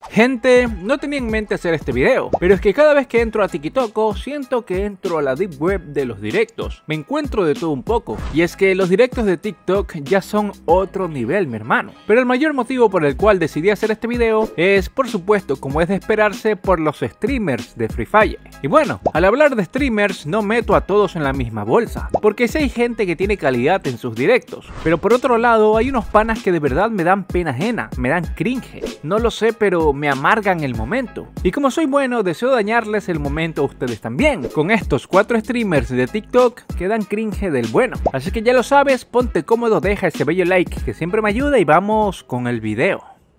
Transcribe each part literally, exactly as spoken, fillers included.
Gente, no tenía en mente hacer este video, pero es que cada vez que entro a TikTok siento que entro a la deep web de los directos. Me encuentro de todo un poco, y es que los directos de TikTok ya son otro nivel, mi hermano. Pero el mayor motivo por el cual decidí hacer este video es, por supuesto, como es de esperarse, por los streamers de Free Fire. Y bueno, al hablar de streamers no meto a todos en la misma bolsa, porque sí hay gente que tiene calidad en sus directos, pero por otro lado hay unos panas que de verdad me dan pena ajena, me dan cringe. No lo sé, pero me amargan el momento. Y como soy bueno, deseo dañarles el momento a ustedes también, con estos cuatro streamers de TikTok que dan cringe del bueno. Así que ya lo sabes, ponte cómodo, deja ese bello like que siempre me ayuda y vamos con el video.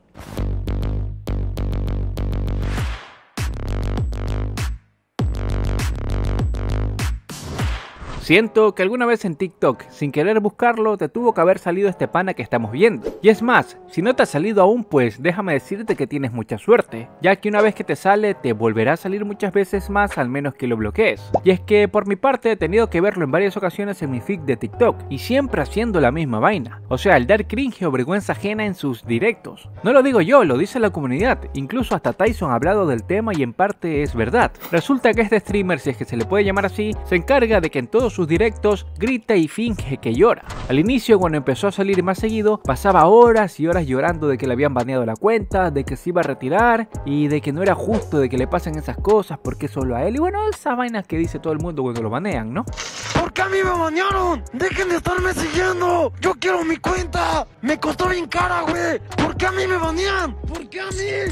Siento que alguna vez en TikTok, sin querer buscarlo, te tuvo que haber salido este pana que estamos viendo. Y es más, si no te ha salido aún, pues déjame decirte que tienes mucha suerte, ya que una vez que te sale, te volverá a salir muchas veces más, al menos que lo bloquees. Y es que por mi parte he tenido que verlo en varias ocasiones en mi feed de TikTok, y siempre haciendo la misma vaina. O sea, el dar cringe o vergüenza ajena en sus directos. No lo digo yo, lo dice la comunidad, incluso hasta Tyson ha hablado del tema y en parte es verdad. Resulta que este streamer, si es que se le puede llamar así, se encarga de que en todos sus directos grita y finge que llora. Al inicio, cuando empezó a salir más seguido, pasaba horas y horas llorando de que le habían baneado la cuenta, de que se iba a retirar y de que no era justo de que le pasen esas cosas porque solo a él. Y bueno, esas vainas que dice todo el mundo cuando lo banean, ¿no? ¿Por qué a mí me banearon? ¡Dejen de estarme siguiendo! ¡Yo quiero mi cuenta! ¡Me costó bien cara, güey! ¿Por qué a mí me banean? ¿Por qué a mí?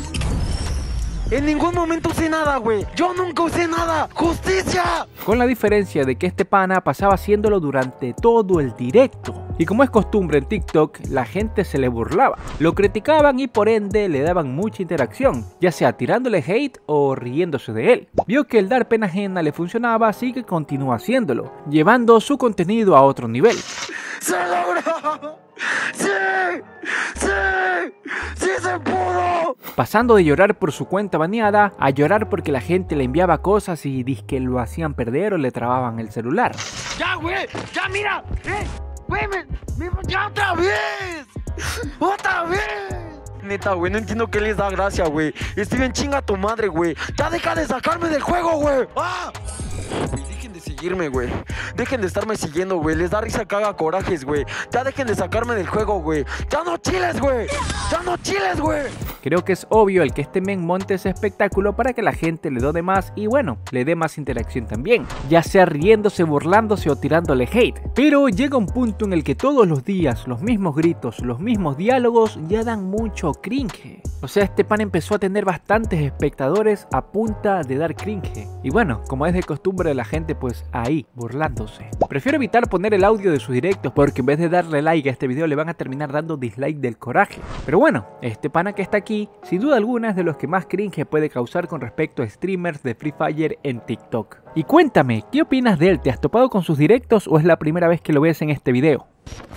En ningún momento usé nada, güey. Yo nunca usé nada. ¡Justicia! Con la diferencia de que este pana pasaba haciéndolo durante todo el directo. Y como es costumbre en TikTok, la gente se le burlaba. Lo criticaban y por ende le daban mucha interacción, ya sea tirándole hate o riéndose de él. Vio que el dar pena ajena le funcionaba, así que continuó haciéndolo, llevando su contenido a otro nivel. ¡Se logró! ¡Sí! ¡Sí! ¡Sí se pudo! Pasando de llorar por su cuenta baneada a llorar porque la gente le enviaba cosas y dizque lo hacían perder o le trababan el celular. ¡Ya, güey! ¡Ya, mira! ¡Eh! ¡Güey, me, me, ya otra vez! ¡Otra vez! Neta, güey, no entiendo qué les da gracia, güey. Estoy bien chinga tu madre, güey. ¡Ya deja de sacarme del juego, güey! ¡Ah! Güey, dejen de seguirme, güey. Dejen de estarme siguiendo, güey. Les da risa que haga corajes, güey. Ya dejen de sacarme del juego, güey. ¡Ya no chiles, güey! ¡Ya no chiles, güey! Creo que es obvio el que este men monte ese espectáculo para que la gente le done más y bueno, le dé más interacción también, ya sea riéndose, burlándose o tirándole hate. Pero llega un punto en el que todos los días los mismos gritos, los mismos diálogos ya dan mucho cringe. O sea, este pan empezó a tener bastantes espectadores a punta de dar cringe. Y bueno, como es de costumbre de la gente, pues ahí, burlándose. Prefiero evitar poner el audio de sus directos porque en vez de darle like a este video le van a terminar dando dislike del coraje. Pero bueno, este pana que está aquí, sin duda alguna es de los que más cringe puede causar con respecto a streamers de Free Fire en TikTok. Y cuéntame, ¿qué opinas de él? ¿Te has topado con sus directos o es la primera vez que lo ves en este video?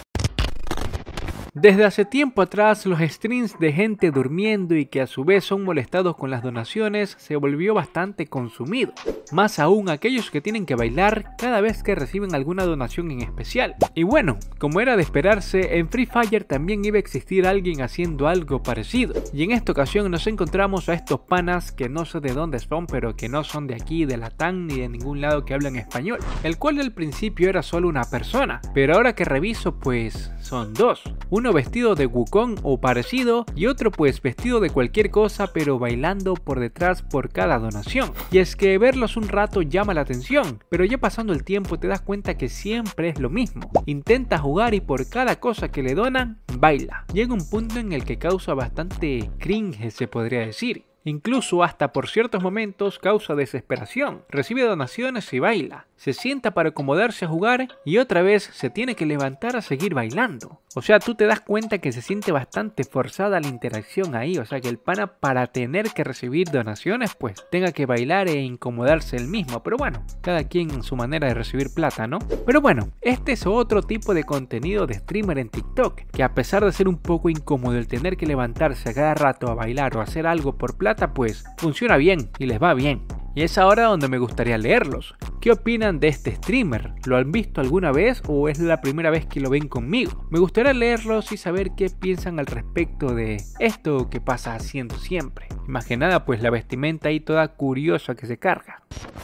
Desde hace tiempo atrás, los streams de gente durmiendo y que a su vez son molestados con las donaciones se volvió bastante consumido. Más aún aquellos que tienen que bailar cada vez que reciben alguna donación en especial. Y bueno, como era de esperarse, en Free Fire también iba a existir alguien haciendo algo parecido. Y en esta ocasión nos encontramos a estos panas que no sé de dónde son, pero que no son de aquí, de Latam ni de ningún lado que hablan español. El cual al principio era solo una persona, pero ahora que reviso pues son dos. Uno vestido de Wukong o parecido y otro pues vestido de cualquier cosa pero bailando por detrás por cada donación. Y es que verlos un rato llama la atención, pero ya pasando el tiempo te das cuenta que siempre es lo mismo. Intenta jugar y por cada cosa que le donan, baila. Llega un punto en el que causa bastante cringe, se podría decir. Incluso hasta por ciertos momentos causa desesperación. Recibe donaciones y baila. Se sienta para acomodarse a jugar y otra vez se tiene que levantar a seguir bailando. O sea, tú te das cuenta que se siente bastante forzada la interacción ahí. O sea, que el pana para tener que recibir donaciones pues tenga que bailar e incomodarse él mismo. Pero bueno, cada quien en su manera de recibir plata, ¿no? Pero bueno, este es otro tipo de contenido de streamer en TikTok, que a pesar de ser un poco incómodo el tener que levantarse a cada rato a bailar o hacer algo por plata, pues funciona bien y les va bien. Y es ahora donde me gustaría leerlos. ¿Qué ¿Qué opinan de este streamer? ¿Lo han visto alguna vez o es la primera vez que lo ven conmigo? Me gustaría leerlos y saber qué piensan al respecto de esto que pasa haciendo siempre. Y más que nada pues la vestimenta ahí toda curiosa que se carga.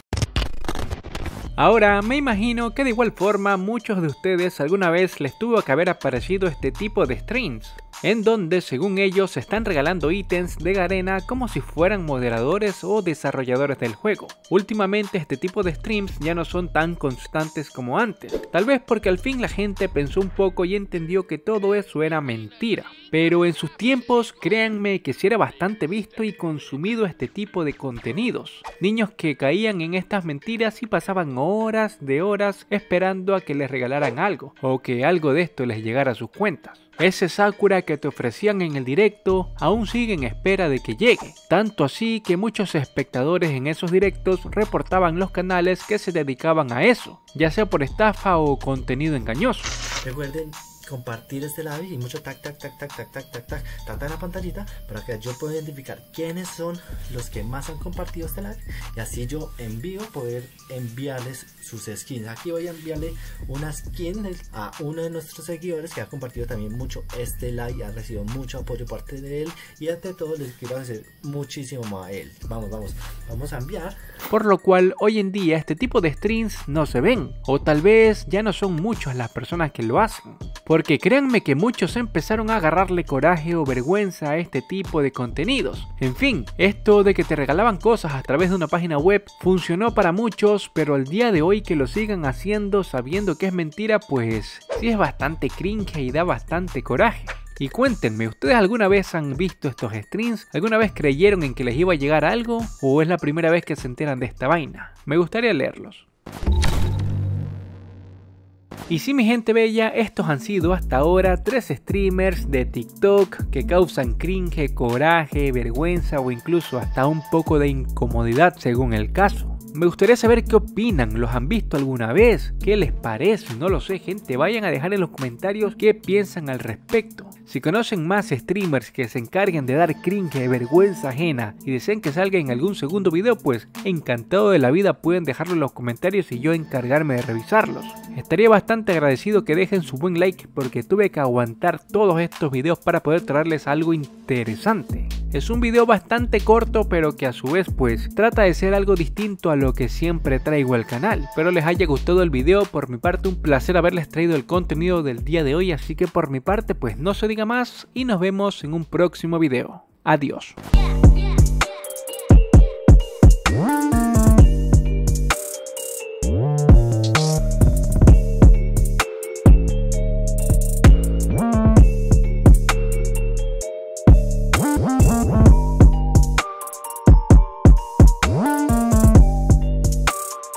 Ahora, me imagino que de igual forma muchos de ustedes alguna vez les tuvo que haber aparecido este tipo de streams, en donde según ellos se están regalando ítems de Garena como si fueran moderadores o desarrolladores del juego. Últimamente este tipo de streams ya no son tan constantes como antes, tal vez porque al fin la gente pensó un poco y entendió que todo eso era mentira. Pero en sus tiempos, créanme que sí era bastante visto y consumido este tipo de contenidos. Niños que caían en estas mentiras y pasaban horas de horas esperando a que les regalaran algo, o que algo de esto les llegara a sus cuentas. Ese Sakura que te ofrecían en el directo aún sigue en espera de que llegue, tanto así que muchos espectadores en esos directos reportaban los canales que se dedicaban a eso, ya sea por estafa o contenido engañoso. Recuerden compartir este live y mucho tac tac tac tac tac tac tac tac tac en la pantallita para que yo pueda identificar quiénes son los que más han compartido este live y así yo en vivo poder enviarles sus skins. Aquí voy a enviarle una skin a uno de nuestros seguidores que ha compartido también mucho este live y ha recibido mucho apoyo por parte de él, y ante todo les quiero agradecer muchísimo a él. Vamos, vamos, vamos a enviar. Por lo cual hoy en día este tipo de streams no se ven, o tal vez ya no son muchas las personas que lo hacen. Porque créanme que muchos empezaron a agarrarle coraje o vergüenza a este tipo de contenidos. En fin, esto de que te regalaban cosas a través de una página web funcionó para muchos, pero al día de hoy que lo sigan haciendo sabiendo que es mentira, pues sí es bastante cringe y da bastante coraje. Y cuéntenme, ¿ustedes alguna vez han visto estos streams? ¿Alguna vez creyeron en que les iba a llegar algo? ¿O es la primera vez que se enteran de esta vaina? Me gustaría leerlos. Y sí, mi gente bella, estos han sido hasta ahora tres streamers de TikTok que causan cringe, coraje, vergüenza o incluso hasta un poco de incomodidad según el caso. Me gustaría saber qué opinan, ¿los han visto alguna vez? ¿Qué les parece? No lo sé, gente, vayan a dejar en los comentarios qué piensan al respecto. Si conocen más streamers que se encarguen de dar cringe, vergüenza ajena y desean que salga en algún segundo video, pues encantado de la vida pueden dejarlo en los comentarios y yo encargarme de revisarlos. Estaría bastante agradecido que dejen su buen like porque tuve que aguantar todos estos videos para poder traerles algo interesante. Es un video bastante corto pero que a su vez pues trata de ser algo distinto a lo que siempre traigo al canal. Espero les haya gustado el video, por mi parte un placer haberles traído el contenido del día de hoy, así que por mi parte pues no se diga más y nos vemos en un próximo video. Adiós.